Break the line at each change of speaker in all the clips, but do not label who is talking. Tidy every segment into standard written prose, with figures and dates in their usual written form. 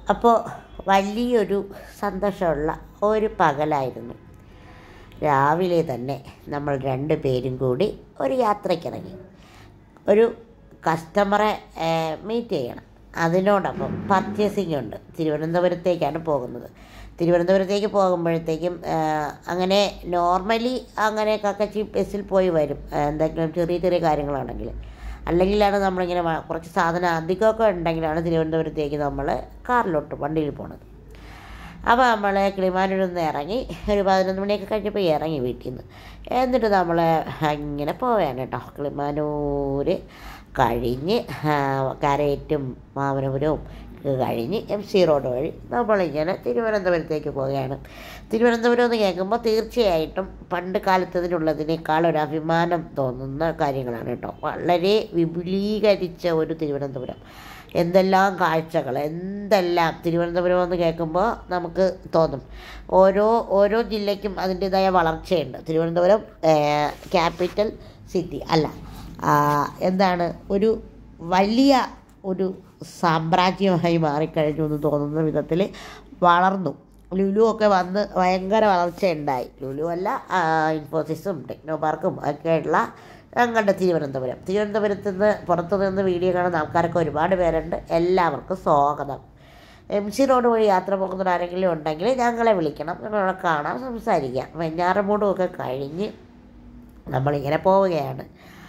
അപ്പോൾ വലിയൊരു സന്തോഷമുള്ള ഒരു പകലായിരുന്നു. രാവിലെ തന്നെ നമ്മൾ 2 പേരും കൂടി ഒരു യാത്രയ്ക്കിറങ്ങി. ഒരു കസ്റ്റമറെ മീറ്റ് ചെയ്യണം. അതിനോടൊപ്പം പർച്ചേസിംഗ് ഉണ്ട്. തിരുവനന്തപുരത്തേക്കാണ് പോകുന്നത്. തിരുവനന്തപുരത്തേക്ക് പോകുമ്പോഴത്തേക്കും അങ്ങനെ നോർമലി അങ്ങനെ കക്കച്ചി ബസ്സിൽ പോയി വരും, എന്തെങ്കിലും ചെറിയ ചെറിയ കാര്യങ്ങളാണെങ്കിൽ. അല്ലെങ്കിലാണ് നമ്മളിങ്ങനെ കുറച്ച് സാധനം അധികമൊക്കെ ഉണ്ടെങ്കിലാണ് തിരുവനന്തപുരത്തേക്ക് നമ്മൾ കാറിലോട്ട് വണ്ടിയിൽ പോണത്. അപ്പോൾ നമ്മൾ കിളിമാനൂരിൽ നിന്ന് ഇറങ്ങി ഒരു 11 മണിയൊക്കെ കഴിഞ്ഞപ്പോൾ ഇറങ്ങി വീട്ടിൽ നിന്ന്. എന്നിട്ട് നമ്മൾ ഇങ്ങനെ പോവുകയാണ് കേട്ടോ. കിളിമാനൂർ കഴിഞ്ഞ് കരയറ്റും മാമനപുരവും കഴിഞ്ഞ് MC റോഡ് വഴി നമ്മളിങ്ങനെ തിരുവനന്തപുരത്തേക്ക് പോവുകയാണ്. തിരുവനന്തപുരം എന്ന് കേൾക്കുമ്പോൾ തീർച്ചയായിട്ടും പണ്ട് കാലത്തതിനുള്ളതിനേക്കാൾ ഒരു അഭിമാനം തോന്നുന്ന കാര്യങ്ങളാണ് കേട്ടോ. വളരെ വിപുലീകരിച്ച ഒരു തിരുവനന്തപുരം. എന്തെല്ലാം കാഴ്ചകൾ, എന്തെല്ലാം തിരുവനന്തപുരം എന്ന് കേൾക്കുമ്പോൾ നമുക്ക് തോന്നും. ഓരോ ജില്ലയ്ക്കും അതിൻ്റേതായ വളർച്ചയുണ്ട്. തിരുവനന്തപുരം ക്യാപിറ്റൽ സിറ്റി അല്ല, എന്താണ്, ഒരു വലിയ ഒരു സാമ്രാജ്യമായി മാറിക്കഴിഞ്ഞു എന്ന് തോന്നുന്ന വിധത്തിൽ വളർന്നു. ലുലു ഒക്കെ വന്ന് ഭയങ്കര വളർച്ചയുണ്ടായി. ലുലു അല്ല, ഇൻഫോസിസും ടെക്നോ പാർക്കും ഒക്കെയുള്ള ഞങ്ങളുടെ തിരുവനന്തപുരത്ത് നിന്ന് പുറത്തു നിന്ന് വീഡിയോ കാണുന്ന ആൾക്കാരൊക്കെ ഒരുപാട് പേരുണ്ട്. എല്ലാവർക്കും സ്വാഗതം. MC റോഡ് വഴി യാത്ര പോകുന്നവരാരെങ്കിലും ഉണ്ടെങ്കിൽ ഞങ്ങളെ വിളിക്കണം, ഞങ്ങളവിടെ കാണാം, സംസാരിക്കാം. വെഞ്ഞാറമൂടും ഒക്കെ കഴിഞ്ഞ് നമ്മളിങ്ങനെ പോവുകയാണ്.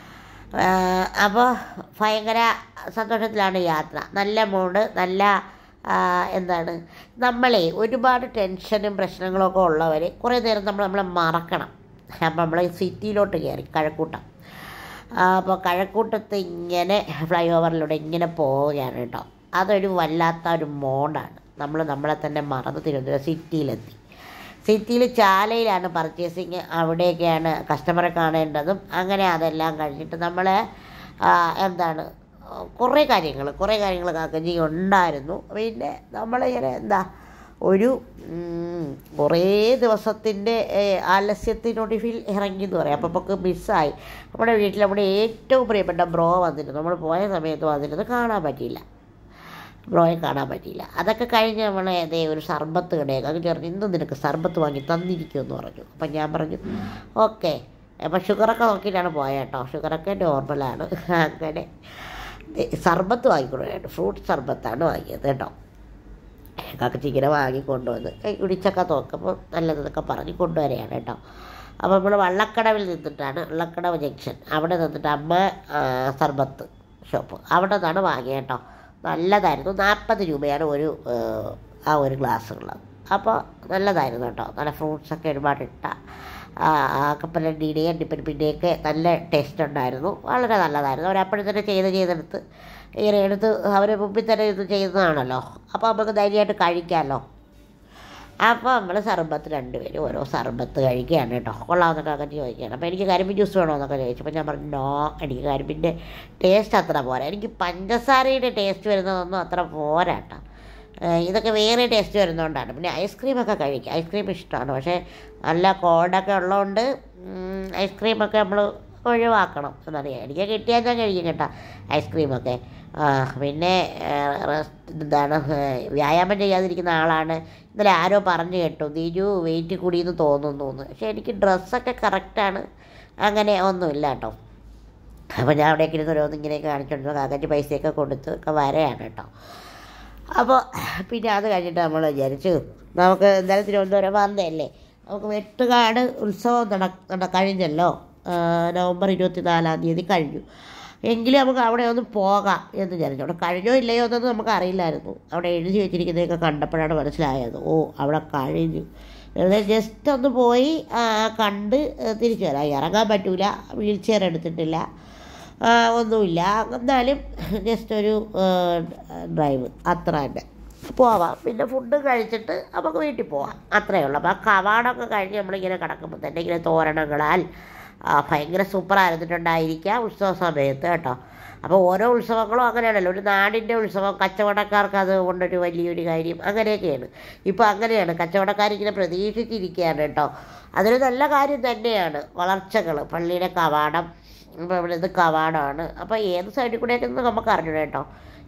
അപ്പോൾ ഭയങ്കര സന്തോഷത്തിലാണ് യാത്ര. നല്ല മൂഡ്, നല്ല എന്താണ്, നമ്മളെ ഒരുപാട് ടെൻഷനും പ്രശ്നങ്ങളൊക്കെ ഉള്ളവർ കുറേ നേരം നമ്മളെ മറക്കണം. അപ്പോൾ നമ്മൾ സിറ്റിയിലോട്ട് കയറി കഴക്കൂട്ടം. അപ്പോൾ കഴക്കൂട്ടത്ത് ഇങ്ങനെ ഫ്ലൈ ഓവറിലൂടെ ഇങ്ങനെ പോവുകയാണ് കേട്ടോ. അതൊരു വല്ലാത്ത ഒരു മോഡാണ്. നമ്മളെ തന്നെ മറന്ന് തിരുവനന്തപുരം സിറ്റിയിലെത്തി. സിറ്റിയിൽ ചാലയിലാണ് പർച്ചേസിങ്, അവിടെയൊക്കെയാണ് കസ്റ്റമറെ കാണേണ്ടതും. അങ്ങനെ അതെല്ലാം കഴിഞ്ഞിട്ട് നമ്മൾ എന്താണ് കുറേ കാര്യങ്ങൾ കാക്കഞ്ചി ഉണ്ടായിരുന്നു. പിന്നെ നമ്മളിങ്ങനെ ഒരു കുറേ ദിവസത്തിൻ്റെ ആലസ്യത്തിനൊടുവിൽ ഇറങ്ങി എന്ന് പറയാം. അപ്പോൾ നമുക്ക് മിസ്സായി. നമ്മുടെ വീട്ടിൽ നമ്മുടെ ഏറ്റവും പ്രിയപ്പെട്ട ബ്രോ വന്നിരുന്നു. നമ്മൾ പോയ സമയത്ത് വന്നിരുന്നു, ബ്രോയെ കാണാൻ പറ്റിയില്ല. അതൊക്കെ കഴിഞ്ഞ് നമ്മൾ ഒരു സർബത്ത് കടയൊക്കെ ചേർന്ന് ഇന്ന് നിനക്ക് സർബത്ത് വാങ്ങി തന്നിരിക്കുമെന്ന് പറഞ്ഞു. അപ്പം ഞാൻ പറഞ്ഞു ഓക്കെ. അപ്പം ഷുഗറൊക്കെ നോക്കിയിട്ടാണ് പോയത് കേട്ടോ. ഷുഗറൊക്കെ നോർമലാണ്. അങ്ങനെ സർബത്ത് വാങ്ങിക്കൊണ്ടുപോയിട്ട് ഫ്രൂട്ട് സർബത്താണ് വാങ്ങിയത് കേട്ടോ. കക്കച്ചിങ്ങനെ വാങ്ങിക്കൊണ്ടുവന്ന് കുടിച്ചൊക്കെ നോക്കുമ്പോൾ നല്ലതെന്നൊക്കെ പറഞ്ഞ് കൊണ്ടുവരികയാണ് കേട്ടോ. അപ്പോൾ നമ്മൾ വള്ളക്കടവിൽ നിന്നിട്ടാണ്, വള്ളക്കടവ് ജംഗ്ഷൻ അവിടെ നിന്നിട്ട് അമ്മ സർബത്ത് ഷോപ്പ് അവിടെ നിന്നാണ് വാങ്ങിയത് കേട്ടോ. നല്ലതായിരുന്നു. 40 രൂപയാണ് ഒരു ഗ്ലാസ്സുള്ളത്. അപ്പോൾ നല്ലതായിരുന്നു കേട്ടോ. നല്ല ഫ്രൂട്ട്സൊക്കെ ഒരുപാട് ഇട്ട കപ്പലണ്ടിയുടെയും അണ്ടിപ്പരിപ്പിൻ്റെയൊക്കെ നല്ല ടേസ്റ്റ് ഉണ്ടായിരുന്നു. വളരെ നല്ലതായിരുന്നു. അവരപ്പോഴും തന്നെ ചെയ്തെടുത്ത് അവർ മുമ്പിൽ തന്നെ ഇത് ചെയ്യുന്നതാണല്ലോ. അപ്പോൾ നമുക്ക് ധൈര്യമായിട്ട് കഴിക്കാമല്ലോ. അപ്പോൾ നമ്മൾ സർബത്ത് 2 പേരും ഓരോ സർബത്ത് കഴിക്കുകയാണ് കേട്ടോ. കൊള്ളാമെന്നൊക്കെ അങ്ങനെ ചോദിക്കുകയാണ്. അപ്പോൾ എനിക്ക് കരിമ്പിൻ ജ്യൂസ് വേണമെന്നൊക്കെ ചോദിച്ചപ്പോൾ ഞാൻ പറഞ്ഞു നോ, എനിക്ക് കരിമ്പിൻ്റെ ടേസ്റ്റ് അത്ര പോരാ, എനിക്ക് പഞ്ചസാരയുടെ ടേസ്റ്റ് വരുന്നതൊന്നും അത്ര പോരാ കേട്ടോ. ഇതൊക്കെ വേറെ ടേസ്റ്റ് വരുന്നതുകൊണ്ടാണ്. പിന്നെ ഐസ്ക്രീമൊക്കെ കഴിക്കുക, ഐസ്ക്രീം ഇഷ്ടമാണ്. പക്ഷേ നല്ല കോൾഡൊക്കെ ഉള്ളതുകൊണ്ട് ഐസ്ക്രീമൊക്കെ നമ്മൾ ഒഴിവാക്കണം എന്നറിയാം. എനിക്ക് കിട്ടിയാൽ ഞാൻ കഴിക്കും കേട്ടോ ഐസ്ക്രീമൊക്കെ. പിന്നെ വ്യായാമം ചെയ്യാതിരിക്കുന്ന ആളാണ്. ഇന്നലെ ആരോ പറഞ്ഞു കേട്ടു നീജു വെയിറ്റ് കൂടിയെന്ന് തോന്നുന്നു. പക്ഷേ എനിക്ക് ഡ്രസ്സൊക്കെ കറക്റ്റാണ്, അങ്ങനെ ഒന്നുമില്ല കേട്ടോ. അപ്പോൾ ഞാൻ അവിടേക്ക് ഇരുന്ന് ഓരോന്ന് ഇങ്ങനെയൊക്കെ കാണിച്ചുകൊണ്ടിരുന്നു. കാക്കൻ്റെ പൈസയൊക്കെ കൊടുത്ത് ഒക്കെ വരെയാണ് കേട്ടോ. അപ്പോൾ പിന്നെ അത് കഴിഞ്ഞിട്ട് നമ്മൾ വിചാരിച്ചു നമുക്ക് എന്തായാലും തിരുവനന്തപുരം വന്നതല്ലേ, നമുക്ക് വെട്ടുകാട് ഉത്സവം കഴിഞ്ഞല്ലോ. നവംബർ 24-ാം തീയതി കഴിഞ്ഞു. എങ്കിലും നമുക്ക് അവിടെ ഒന്ന് പോകാം എന്ന് വിചാരിച്ചു. അവിടെ കഴിഞ്ഞോ ഇല്ലയോ എന്നൊന്നും നമുക്ക് അറിയില്ലായിരുന്നു. അവിടെ എഴുതി വെച്ചിരിക്കുന്നതൊക്കെ കണ്ടപ്പോഴാണ് മനസ്സിലായത്, ഓ അവിടെ കഴിഞ്ഞു. ജസ്റ്റ് ഒന്ന് പോയി കണ്ട് തിരിച്ചു വരാം. ഇറങ്ങാൻ പറ്റൂല, വീൽ ചെയർ എടുത്തിട്ടില്ല, ഒന്നുമില്ല. എന്നാലും ജസ്റ്റ് ഒരു ഡ്രൈവ് അത്ര തന്നെ പോവാം. പിന്നെ ഫുഡ് കഴിച്ചിട്ട് നമുക്ക് വീട്ടിൽ പോവാം, അത്രയേ ഉള്ളൂ. അപ്പോൾ ആ കവാടമൊക്കെ കഴിഞ്ഞ് നമ്മളിങ്ങനെ കിടക്കുമ്പോൾ തന്നെ ഇങ്ങനെ തോരണങ്ങളാൽ ഭയങ്കര സൂപ്പറായിരുന്നിട്ടുണ്ടായിരിക്കാം ഉത്സവ സമയത്ത് കേട്ടോ. അപ്പോൾ ഓരോ ഉത്സവങ്ങളും അങ്ങനെയാണല്ലോ. ഒരു നാടിൻ്റെ ഉത്സവം കച്ചവടക്കാർക്ക് അത് കൊണ്ടൊരു വലിയൊരു കാര്യം, അങ്ങനെയൊക്കെയാണ്. ഇപ്പോൾ അങ്ങനെയാണ്, കച്ചവടക്കാരിങ്ങനെ പ്രതീക്ഷിച്ചിരിക്കുകയാണ് കേട്ടോ. അതൊരു നല്ല കാര്യം തന്നെയാണ്. വളർച്ചകൾ, പള്ളിയുടെ കവാടം, ഇപ്പോൾ ഇവിടെ ഇത് കവാടമാണ്. അപ്പോൾ ഏത് സൈഡിൽ കൂടെയൊക്കെ നമുക്ക് അറിഞ്ഞു കേട്ടോ.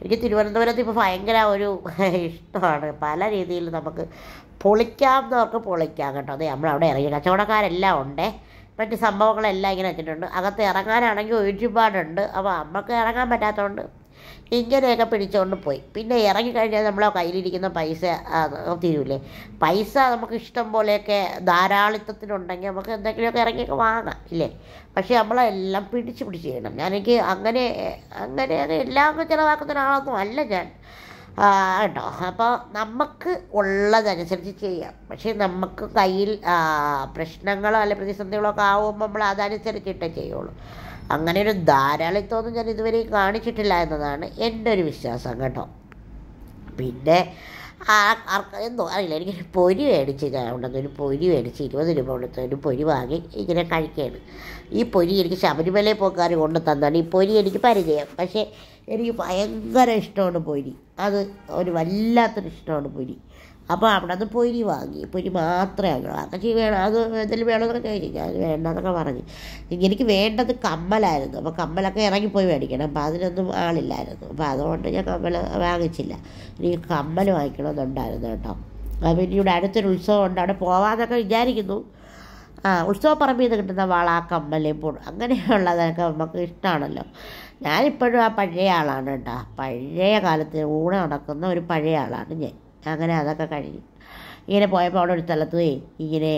എനിക്ക് തിരുവനന്തപുരത്ത് ഇപ്പോൾ ഭയങ്കര ഒരു ഇഷ്ടമാണ്. പല രീതിയിൽ നമുക്ക് പൊളിക്കാവുന്നവർക്ക് പൊളിക്കാം കേട്ടോ. അതെ, നമ്മളവിടെ ഇറങ്ങി കച്ചവടക്കാരെല്ലാം ഉണ്ട്, മറ്റ് സംഭവങ്ങളെല്ലാം ഇങ്ങനെ വെച്ചിട്ടുണ്ട്. അകത്ത് ഇറങ്ങാനാണെങ്കിൽ ഒരുപാടുണ്ട്. അപ്പോൾ നമുക്ക് ഇറങ്ങാൻ പറ്റാത്തതുകൊണ്ട് ഇങ്ങനെയൊക്കെ പിടിച്ചുകൊണ്ട് പോയി. പിന്നെ ഇറങ്ങിക്കഴിഞ്ഞാൽ നമ്മളെ കയ്യിലിരിക്കുന്ന പൈസ തീരൂലേ. പൈസ നമുക്ക് ഇഷ്ടം പോലെയൊക്കെ ധാരാളിത്തത്തിനുണ്ടെങ്കിൽ നമുക്ക് എന്തെങ്കിലുമൊക്കെ ഇറങ്ങിയൊക്കെ വാങ്ങാം ഇല്ലേ. പക്ഷേ നമ്മളെല്ലാം പിടിച്ച് ചെയ്യണം. എനിക്ക് അങ്ങനെ എല്ലാം ചിലവാക്കുന്ന ഒരാളൊന്നും അല്ല ഞാൻ കേട്ടോ. അപ്പോൾ നമുക്ക് ഉള്ളതനുസരിച്ച് ചെയ്യാം. പക്ഷേ നമുക്ക് കയ്യിൽ പ്രശ്നങ്ങളോ അല്ലെങ്കിൽ പ്രതിസന്ധികളോ ഒക്കെ ആകുമ്പോൾ നമ്മൾ അതനുസരിച്ചിട്ടേ ചെയ്യുള്ളൂ. അങ്ങനെ ഒരു ധാരാളിത്തമൊന്നും ഞാൻ ഇതുവരെ കാണിച്ചിട്ടില്ല എന്നതാണ് എൻ്റെ ഒരു വിശ്വാസം കേട്ടോ. പിന്നെ എന്തോ അറിയില്ല, എനിക്കൊരു പൊരി മേടിച്ച് ഞാൻ ഉണ്ടെന്ന് ഒരു പൊരി മേടിച്ച് 20 രൂപ കൊടുത്ത് ഒരു പൊരി വാങ്ങി ഇങ്ങനെ കഴിക്കുകയാണ്. ഈ പൊരി എനിക്ക് ശബരിമലയിൽ പോക്കാർ കൊണ്ട് തന്നാണ് ഈ പൊരി എനിക്ക് പരിചയം. പക്ഷേ എനിക്ക് ഭയങ്കര ഇഷ്ടമാണ് പൊരി. അത് ഒരു വല്ലാത്തൊരു ഇഷ്ടമാണ് പൊരി. അപ്പോൾ അവിടെ നിന്ന് പൊരി വാങ്ങി. പൊരി മാത്രമേ അങ്ങ് അതൊക്കെ വേണം, അത് എന്തെങ്കിലും വേണമെന്നൊക്കെ ചോദിച്ചു. ഞാൻ വേണ്ടെന്നൊക്കെ പറഞ്ഞു. എനിക്ക് വേണ്ടത് കമ്മലായിരുന്നു. അപ്പോൾ കമ്മലൊക്കെ ഇറങ്ങിപ്പോയി മേടിക്കണം. അപ്പോൾ അതിനൊന്നും ആളില്ലായിരുന്നു. അപ്പോൾ അതുകൊണ്ട് ഞാൻ കമ്മൽ വാങ്ങിച്ചില്ല. എനിക്ക് കമ്മൽ വാങ്ങിക്കണമെന്നുണ്ടായിരുന്നു കേട്ടോ. അപ്പോൾ ഇനി ഇവിടെ അടുത്തൊരു ഉത്സവം ഉണ്ട്, അവിടെ പോകാമെന്നൊക്കെ വിചാരിക്കുന്നു. ഉത്സവപ്പറമ്പിൽ നിന്ന് കിട്ടുന്ന വള, കമ്മൽ, അങ്ങനെയുള്ളതൊക്കെ നമുക്ക് ഇഷ്ടമാണല്ലോ. ഞാനിപ്പോഴും ആ പഴയ ആളാണ് കേട്ടോ. പഴയ കാലത്ത് ഊണ് നടക്കുന്ന ഒരു പഴയ ആളാണ് ഞാൻ. അങ്ങനെ അതൊക്കെ കഴിഞ്ഞ് ഇങ്ങനെ പോയപ്പോൾ അവിടെ ഒരു സ്ഥലത്ത് ഇങ്ങനെ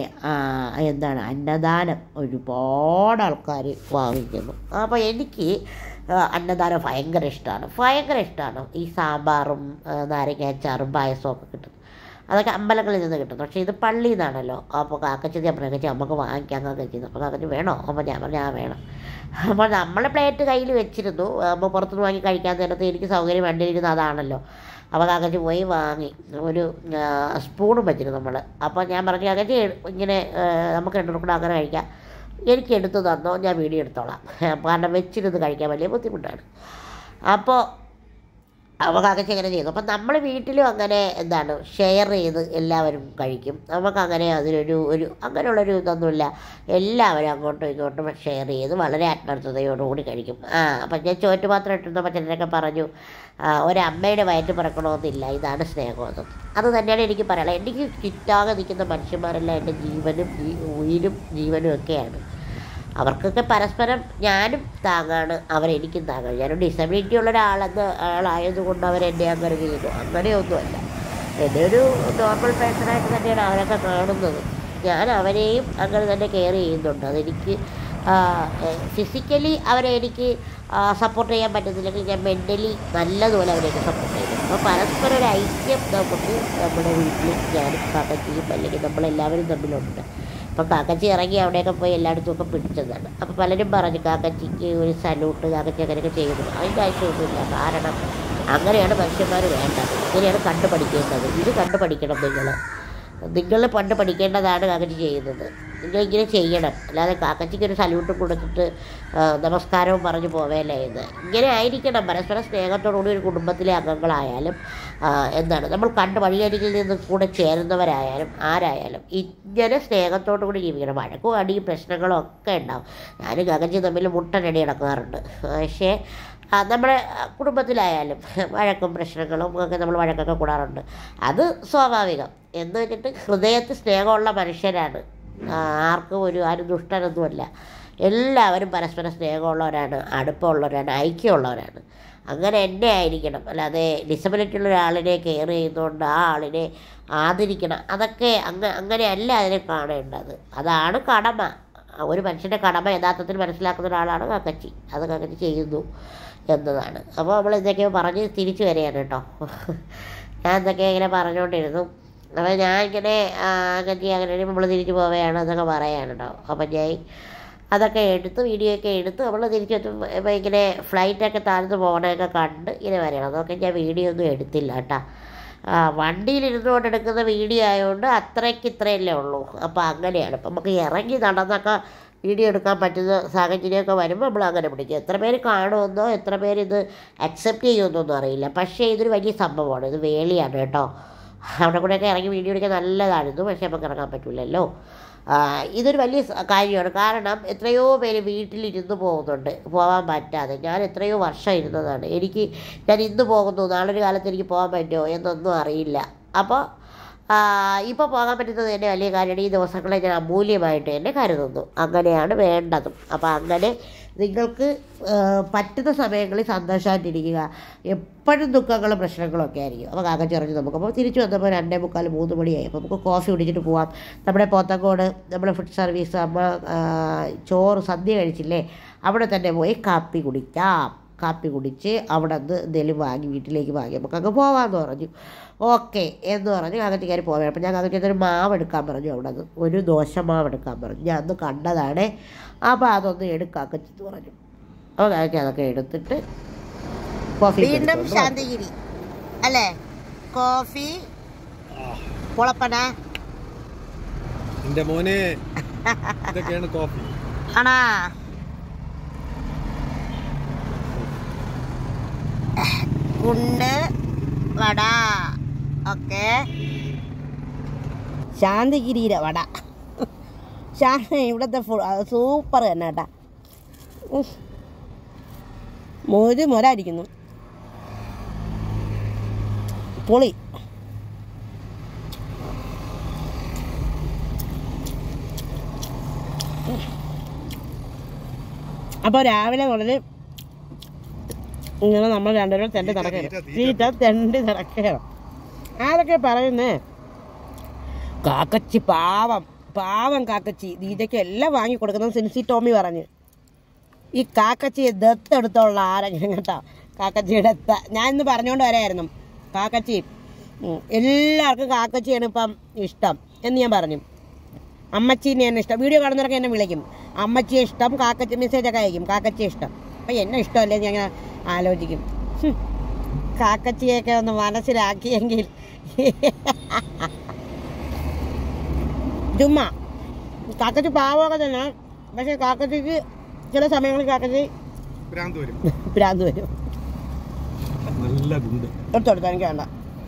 അന്നദാനം ഒരുപാട് ആൾക്കാർ വാങ്ങിക്കുന്നു. അപ്പോൾ എനിക്ക് അന്നദാനം ഭയങ്കര ഇഷ്ടമാണ്. ഈ സാമ്പാറും നാരങ്ങാച്ചാറും പായസമൊക്കെ കിട്ടും. അതൊക്കെ അമ്പലങ്ങളിൽ നിന്ന് കിട്ടും. പക്ഷേ ഇത് പള്ളിയിൽ നിന്നാണല്ലോ. അപ്പോൾ കാക്കച്ചി നമുക്ക് വാങ്ങിക്കാൻ കാക്കച്ചി. അപ്പോൾ കാക്കച്ചി വേണോ? അപ്പോൾ ഞാൻ പറഞ്ഞു വേണം. അപ്പോൾ നമ്മൾ പ്ലേറ്റ് കയ്യിൽ വെച്ചിരുന്നു. അപ്പോൾ പുറത്തുനിന്ന് വാങ്ങി കഴിക്കാൻ നേരത്ത് എനിക്ക് സൗകര്യം വേണ്ടിയിരുന്നത് അതാണല്ലോ. അപ്പോൾ കാക്കച്ചി പോയി വാങ്ങി ഒരു സ്പൂണും വെച്ചിരുന്നു നമ്മൾ. അപ്പോൾ ഞാൻ പറഞ്ഞു കാക്കച്ചി ഇങ്ങനെ നമുക്ക് രണ്ടുപേർക്കും കൂടെ അങ്ങനെ കഴിക്കാം, എനിക്ക് എടുത്തു തന്നോ, ഞാൻ വീഡിയോ എടുത്തോളാം. കാരണം വെച്ചിരുന്ന് കഴിക്കാൻ വലിയ ബുദ്ധിമുട്ടാണ്. അപ്പോൾ കാക്കച്ചി അങ്ങനെ ചെയ്തു. അപ്പം നമ്മൾ വീട്ടിലും അങ്ങനെ ഷെയർ ചെയ്ത് എല്ലാവരും കഴിക്കും. നമുക്കങ്ങനെ അങ്ങനെയുള്ളൊരു ഇതൊന്നുമില്ല. എല്ലാവരും അങ്ങോട്ടും ഇങ്ങോട്ടും ഷെയർ ചെയ്ത് വളരെ ആത്മാർത്ഥതയോടുകൂടി കഴിക്കും. അപ്പം ഞാൻ ചോറ്റുപാത്രം ഇട്ടിരുന്നപ്പോൾ ചിലരൊക്കെ പറഞ്ഞു ഒരമ്മയുടെ വയറ്റ് പിറക്കണമെന്നില്ല, ഇതാണ് സ്നേഹമെന്ന്. അത് തന്നെയാണ് എനിക്ക് പറയാനുള്ളത്. എനിക്ക് ചുറ്റാകെ നിൽക്കുന്ന മനുഷ്യന്മാരെല്ലാം എൻ്റെ ജീവനും ഉയിരും ജീവനും ഒക്കെയാണ്. അവർക്കൊക്കെ പരസ്പരം ഞാനും താങ്ങാണ്, അവരെനിക്കും താങ്ങാണ്. ഞാനൊരു ഡിസബിലിറ്റി ഉള്ള ആളായതുകൊണ്ട് അവരെന്നെ അങ്ങനെ ചെയ്യുന്നു, അങ്ങനെയൊന്നുമല്ല. എന്നെ ഒരു നോർമൽ പേഴ്സണായിട്ട് തന്നെയാണ് അവരൊക്കെ കാണുന്നത്. ഞാൻ അവരെയും അങ്ങനെ തന്നെ കെയർ ചെയ്യുന്നുണ്ട്. അതെനിക്ക് ഫിസിക്കലി അവരെ എനിക്ക് സപ്പോർട്ട് ചെയ്യാൻ പറ്റുന്നില്ലെങ്കിൽ ഞാൻ മെൻ്റലി നല്ലതുപോലെ അവരെയൊക്കെ സപ്പോർട്ട് ചെയ്യുന്നു. അപ്പോൾ പരസ്പരം ഒരു ഐക്യം നമുക്ക് നമ്മുടെ വീട്ടിൽ ഞാനും കാക്കച്ചിയും അല്ലെങ്കിൽ നമ്മളെല്ലാവരും തമ്മിലുണ്ട്. അപ്പോൾ കാക്കച്ചി ഇറങ്ങി അവിടെയൊക്കെ പോയി എല്ലായിടത്തും ഒക്കെ പിടിച്ചതാണ്. അപ്പോൾ പലരും പറഞ്ഞു കാക്കച്ചിക്ക് ഒരു സല്യൂട്ട്, കാക്കച്ചി അങ്ങനെയൊക്കെ ചെയ്യുന്നു. അതിൻ്റെ ആവശ്യമൊന്നുമില്ല. കാരണം അങ്ങനെയാണ് മനുഷ്യന്മാർ വേണ്ടത്, ഇങ്ങനെയാണ് കണ്ടുപഠിക്കേണ്ടത്. ഇത് കണ്ടുപഠിക്കണം നിങ്ങൾ പണ്ട് പഠിക്കേണ്ടതാണ് കാക്കച്ചി ചെയ്യുന്നത്. നിങ്ങൾ ഇങ്ങനെ ചെയ്യണം. അല്ലാതെ കാക്കച്ചിക്ക് ഒരു സല്യൂട്ടും കൊടുത്തിട്ട് നമസ്കാരവും പറഞ്ഞു പോവേലേ എന്ന്. ഇങ്ങനെ ആയിരിക്കണം. പരസ്പരം സ്നേഹത്തോടുകൂടി ഒരു കുടുംബത്തിലെ അംഗങ്ങളായാലും നമ്മൾ കണ്ട് വഴിയരികിൽ നിന്ന് കൂടെ ചേരുന്നവരായാലും ആരായാലും ഇങ്ങനെ സ്നേഹത്തോടു കൂടി ജീവിക്കണം. വഴക്കും അടിയും പ്രശ്നങ്ങളും ഒക്കെ ഉണ്ടാവും. ഞാനും കാക്കച്ചി തമ്മിൽ മുട്ടനടി നടക്കാറുണ്ട്. പക്ഷേ നമ്മുടെ കുടുംബത്തിലായാലും വഴക്കും പ്രശ്നങ്ങളും ഒക്കെ നമ്മൾ വഴക്കൊക്കെ കൂടാറുണ്ട്. അത് സ്വാഭാവികം. എന്ന് വെച്ചിട്ട് ഹൃദയത്തിൽ സ്നേഹമുള്ള മനുഷ്യരാണ്. ആരും ദുഷ്ടനൊന്നുമല്ല. എല്ലാവരും പരസ്പരം സ്നേഹമുള്ളവരാണ്, അടുപ്പമുള്ളവരാണ്, ഐക്യമുള്ളവരാണ്. അങ്ങനെ എന്നെ ആയിരിക്കണം. അല്ലാതെ ഡിസബിലിറ്റി ഉള്ള ഒരാളിനെ കെയർ ചെയ്യുന്നതുകൊണ്ട് ആ ആളിനെ ആദരിക്കണം, അതൊക്കെ അങ്ങനെയല്ല അതിനെ കാണേണ്ടത്. അതാണ് കടമ. ഒരു മനുഷ്യൻ്റെ കടമ യഥാർത്ഥത്തിൽ മനസ്സിലാക്കുന്ന ഒരാളാണ് കാക്കച്ചി. അത് കാക്കച്ചി ചെയ്യുന്നു എന്നതാണ്. അപ്പോൾ നമ്മൾ ഇതൊക്കെ പറഞ്ഞ് തിരിച്ചു വരികയാണ് കേട്ടോ. ഞാൻ എന്തൊക്കെ ഇങ്ങനെ പറഞ്ഞുകൊണ്ടിരുന്നു. അപ്പോൾ ഞാൻ ഇങ്ങനെ കാക്കച്ചി അങ്ങനെ നമ്മൾ തിരിച്ചു പോവുകയാണ് എന്നൊക്കെ പറയുകയാണ് കേട്ടോ. അപ്പം ഞാൻ അതൊക്കെ എടുത്ത് വീഡിയോ ഒക്കെ എടുത്ത് നമ്മൾ തിരിച്ചെത്തുമ്പോൾ ഇങ്ങനെ ഫ്ലൈറ്റൊക്കെ താഴ്ന്നു പോകണമൊക്കെ കണ്ട് ഇങ്ങനെ വരികയാണ്. അതൊക്കെ ഞാൻ വീഡിയോ ഒന്നും എടുത്തില്ല കേട്ടോ. വണ്ടിയിലിരുന്നുകൊണ്ട് എടുക്കുന്ന വീഡിയോ ആയതുകൊണ്ട് ഇത്രയല്ലേ ഉള്ളൂ. അപ്പോൾ അങ്ങനെയാണ്. അപ്പം നമുക്ക് ഇറങ്ങി നടന്നൊക്കെ വീഡിയോ എടുക്കാൻ പറ്റുന്ന സാഹചര്യമൊക്കെ വരുമ്പോൾ നമ്മൾ അങ്ങനെ പിടിക്കും. എത്ര പേര് കാണുമെന്നോ എത്ര പേര് ഇത് അക്സെപ്റ്റ് ചെയ്യുമെന്നൊന്നും അറിയില്ല. പക്ഷേ ഇതൊരു വലിയ സംഭവമാണ്. ഇത് വേളിയാണ് കേട്ടോ. അവിടെ കൂടെയൊക്കെ ഇറങ്ങി വീഡിയോ എടുക്കാൻ നല്ലതായിരുന്നു. പക്ഷേ നമുക്ക് ഇറങ്ങാൻ പറ്റില്ലല്ലോ. ഇതൊരു വലിയ കാര്യമാണ്. കാരണം എത്രയോ പേര് വീട്ടിലിരുന്ന് പോകുന്നുണ്ട്, പോകാൻ പറ്റാതെ. ഞാൻ എത്രയോ വർഷം ഇരുന്നതാണ്. ഞാൻ ഇന്ന് പോകുന്നു, നാളൊരു കാലത്ത് എനിക്ക് പോകാൻ പറ്റുമോ എന്നൊന്നും അറിയില്ല. അപ്പോൾ ഇപ്പോൾ പോകാൻ പറ്റുന്നത് തന്നെ വലിയ കാര്യമാണ്. ഈ ദിവസങ്ങളെ ഞാൻ അമൂല്യമായിട്ട് തന്നെ കരുതുന്നു. അങ്ങനെയാണ് വേണ്ടതും. അപ്പോൾ അങ്ങനെ നിങ്ങൾക്ക് പറ്റുന്ന സമയങ്ങളിൽ സന്തോഷമായിട്ടിരിക്കുക. എപ്പോഴും ദുഃഖങ്ങളും പ്രശ്നങ്ങളും ഒക്കെ ആയിരിക്കും. അപ്പോൾ കാക്കച്ചിറങ്ങി നമുക്ക് അപ്പോൾ തിരിച്ചു വന്നപ്പോൾ 2:45 3 മണിയായി. അപ്പോൾ നമുക്ക് കോഫി കുടിച്ചിട്ട് പോവാം. നമ്മുടെ പോത്തങ്കോട് നമ്മുടെ ഫുഡ് സർവീസ് നമ്മൾ ചോറ് സദ്യ കഴിച്ചില്ലേ, അവിടെ തന്നെ പോയി കാപ്പി കുടിക്കാം. കാപ്പി കുടിച്ച് അവിടെ നിന്ന് എന്തെങ്കിലും വാങ്ങി വീട്ടിലേക്ക് വാങ്ങി നമുക്കങ്ങ് പോകാമെന്ന് പറഞ്ഞു. ഓക്കെ എന്ന് പറഞ്ഞ് കാക്കച്ചിക്കാർ പോകാൻ. അപ്പോൾ ഞാൻ കാക്കച്ചിയൊരു മാവ് എടുക്കാൻ പറഞ്ഞു. അവിടെ നിന്ന് ഒരു ദോശമാവ് എടുക്കാൻ പറഞ്ഞു. ഞാൻ അന്ന് കണ്ടതാണ്. അപ്പോൾ അതൊന്ന് എടുക്കാക്കച്ചെന്ന് പറഞ്ഞു. അപ്പോൾ കാക്കച്ചി അതൊക്കെ എടുത്തിട്ട് കോഫി വീണ്ടും ശാന്തിഗിരി അല്ലേ, കോഫി പൊളപ്പന
എൻ്റെ മോനെ ഇതൊക്കെയാണ് കോഫി
ആണാ. കുണ്ട് വട ഓക്കെ,
ശാന്തിഗിരിയിലെ വട ഇവിടുത്തെ സൂപ്പർ തന്നെ കേട്ടാ. മൊരായിരിക്കുന്നു, പൊളി. അപ്പോൾ രാവിലെ മുതൽ ഇങ്ങനെ നമ്മൾ രണ്ടുപേരും തെണ്ടി നടക്കുകയാണ്. ആരൊക്കെ പറയുന്നേ കാക്കച്ചി പാവം കാക്കച്ചി ദീജയ്ക്ക് എല്ലാം വാങ്ങി കൊടുക്കുന്നത് സിൻസി ടോമി പറഞ്ഞു. ഈ കാക്കച്ചിയെ ദത്തെടുത്തുള്ള ആരെങ്കിലും കേട്ടോ, കാക്കച്ചിയുടെ ഞാൻ ഇന്ന് പറഞ്ഞുകൊണ്ട് വരായിരുന്നു. കാക്കച്ചി എല്ലാവർക്കും കാക്കച്ചിയാണ് ഇപ്പം ഇഷ്ടം എന്ന് ഞാൻ പറഞ്ഞു. അമ്മച്ചീനെ എന്നെ ഇഷ്ടം, വീഡിയോ കാണുന്നവരൊക്കെ എന്നെ വിളിക്കും അമ്മച്ചിയെ ഇഷ്ടം, കാക്കച്ചി മെസ്സേജൊക്കെ അയക്കും കാക്കച്ചിയെ ഇഷ്ടം. അപ്പം എന്നെ ഇഷ്ടമല്ലേ ഞാൻ ആലോചിക്കും. കാക്കച്ചിയൊക്കെ ഒന്ന് മനസ്സിലാക്കിയെങ്കിൽ ചുമ്മാ. കാക്കച്ചി പാവമൊക്കെ തന്നെ, പക്ഷെ കാക്കച്ചിക്ക് ചില സമയങ്ങളിൽ കാക്കച്ചി ഭ്രാന്ത് വരും. എടുത്തോടുത്ത എനിക്ക് വേണ്ട.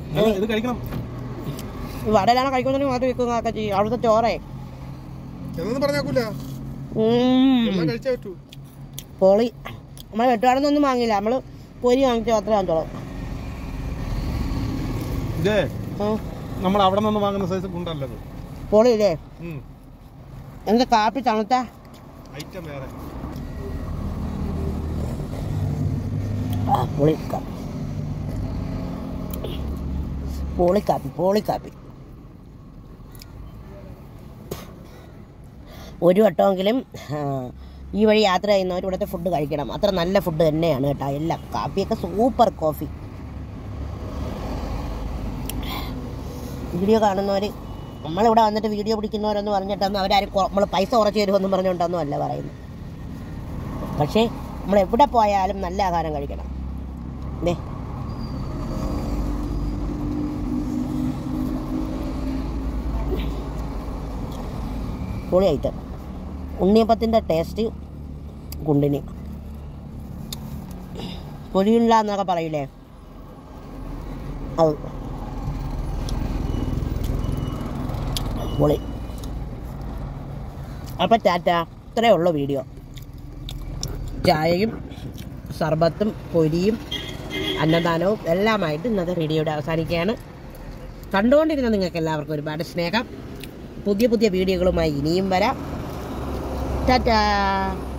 വടയിലാണ് കഴിക്കുന്നതിന് മാത്രം വെക്കും കാക്കച്ചി. അവിടുത്തെ ചോറേ പൊളി. നമ്മൾ വെട്ടുകാടൊന്നും വാങ്ങില്ല, നമ്മള് പൊരി വാങ്ങിച്ച മാത്രമേ വാങ്ങിച്ചോളൂ.
നമ്മൾ അവിടെ നിന്ന് വാങ്ങുന്ന സൈസ് കൊണ്ടല്ലത്.
പൊളി ഇല്ലേ? എന്താ കാപ്പി തണുത്ത പൊളിക്കാപ്പി. ഒരു വട്ടമെങ്കിലും ഈ വഴി യാത്ര ചെയ്യുന്നവർ ഇവിടുത്തെ ഫുഡ് കഴിക്കണം. അത്ര നല്ല ഫുഡ് തന്നെയാണ് കേട്ടോ. എല്ലാം കാപ്പിയൊക്കെ സൂപ്പർ കോഫി. വീഡിയോ കാണുന്നവർ നമ്മളിവിടെ വന്നിട്ട് വീഡിയോ പിടിക്കുന്നവരെന്ന് പറഞ്ഞിട്ടൊന്നും അവരാരും നമ്മൾ പൈസ കുറച്ച് തരുമെന്നും പറഞ്ഞുകൊണ്ടൊന്നും അല്ല പറയുന്നത്. പക്ഷേ നമ്മൾ എവിടെ പോയാലും നല്ല ആഹാരം കഴിക്കണം. പൊളി ഐറ്റം. ഉണ്ണിയപ്പത്തിൻ്റെ ടേസ്റ്റ് കുണ്ടിന് പൊരിയില്ല എന്നൊക്കെ പറയില്ലേ, അത് പൊളി. അപ്പം ടാറ്റ. ഇത്രയേ ഉള്ളൂ വീഡിയോ. ചായയും സർബത്തും പൊരിയും അന്നദാനവും എല്ലാമായിട്ട് ഇന്നത്തെ വീഡിയോയുടെ അവസാനിക്കുകയാണ്. കണ്ടുകൊണ്ടിരുന്ന നിങ്ങൾക്ക് എല്ലാവർക്കും ഒരുപാട് സ്നേഹം. പുതിയ വീഡിയോകളുമായി ഇനിയും വരാം. ടാറ്റാ.